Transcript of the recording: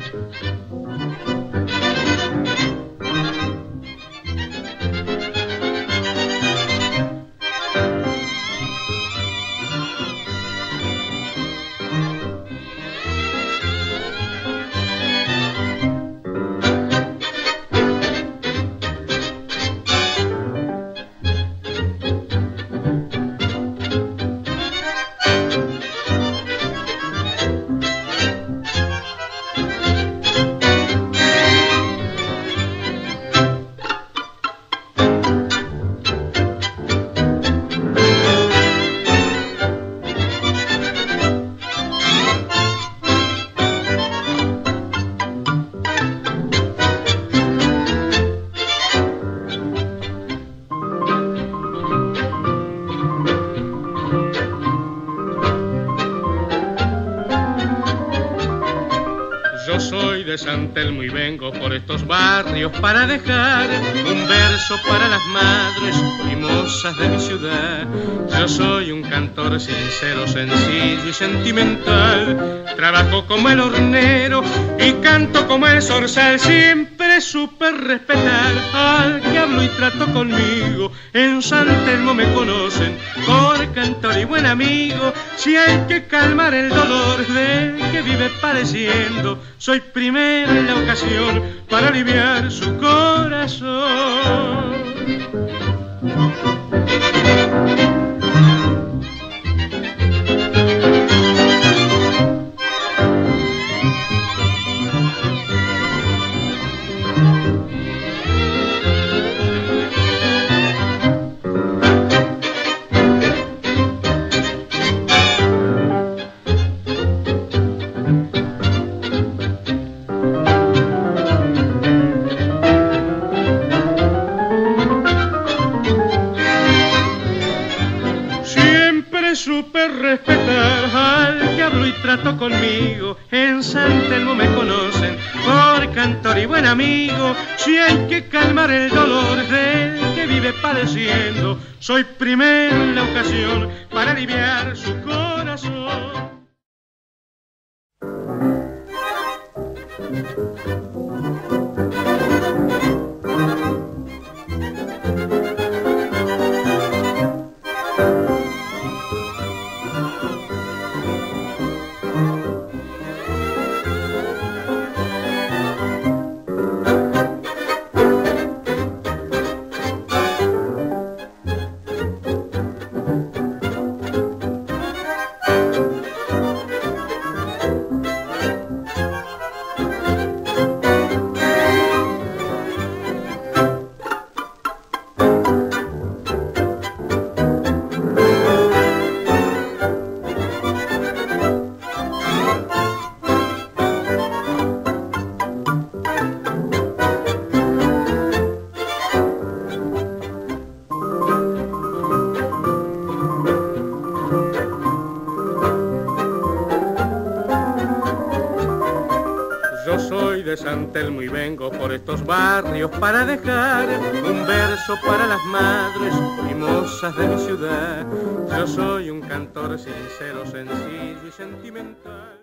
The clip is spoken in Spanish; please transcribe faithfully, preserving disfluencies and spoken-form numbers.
Yo soy de San Telmo y vengo por estos barrios para dejar un verso para las madres mimosas de mi ciudad. Yo soy un cantor sincero, sencillo y sentimental. Trabajo como el hornero y canto como el zorzal. Siempre supe respetar al que hablo y trato conmigo. En San Telmo me conocen por cantor y buen amigo. Si hay que calmar el dolor del que vive padeciendo, soy primero en la ocasión para aliviar su corazón. Supe respetar al que hablo y trato conmigo. En San Telmo me conocen por cantor y buen amigo. Si hay que calmar el dolor del que vive padeciendo, soy primero en la ocasión para aliviar su corazón. Yo soy de San Telmo y vengo por estos barrios para dejar un verso para las madres mimosas de mi ciudad. Yo soy un cantor sincero, sencillo y sentimental.